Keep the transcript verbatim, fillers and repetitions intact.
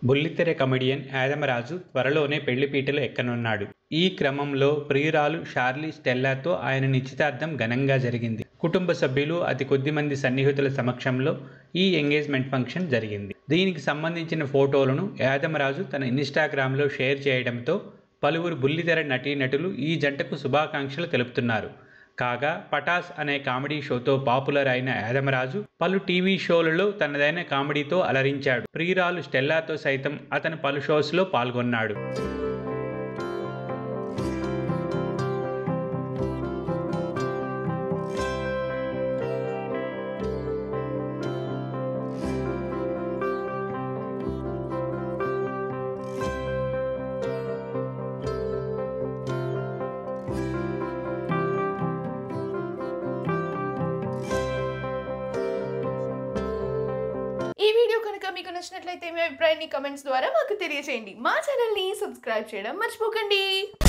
బుల్లితెర కమెడియన్ యాదమ రాజు త్వరలోనే పెళ్లిపీటలు ఎక్కనున్నాడు. ఈ క్రమంలో ప్రియురాలు షార్లీ స్టెల్లాతో ఆయన నిశ్చితార్థం ఘనంగా జరిగింది. కుటుంబ సభ్యులు, అతి కొద్ది మంది సన్నిహితుల సమక్షంలో ఈ ఎంగేజ్మెంట్ ఫంక్షన్ జరిగింది. దీనికి సంబంధించిన ఫోటోలను యాదమ రాజు తన ఇన్స్టాగ్రామ్లో షేర్ చేయడంతో పలువురు బుల్లితెర నటీనటులు ఈ జంటకు శుభాకాంక్షలు తెలుపుతున్నారు. కాగా పటాస్ అనే కామెడీ షోతో పాపులర్ అయిన యాదమ రాజు పలు టీవీ షోలలో తనదైన కామెడీతో అలరించాడు. ప్రియురాలు స్టెల్లాతో సైతం అతను పలు షోస్లో పాల్గొన్నాడు. ఈ వీడియో కనుక మీకు నచ్చినట్లయితే మీ అభిప్రాయాన్ని కామెంట్స్ ద్వారా మాకు తెలియజేయండి. మా ఛానల్ని సబ్స్క్రైబ్ చేయడం మర్చిపోకండి.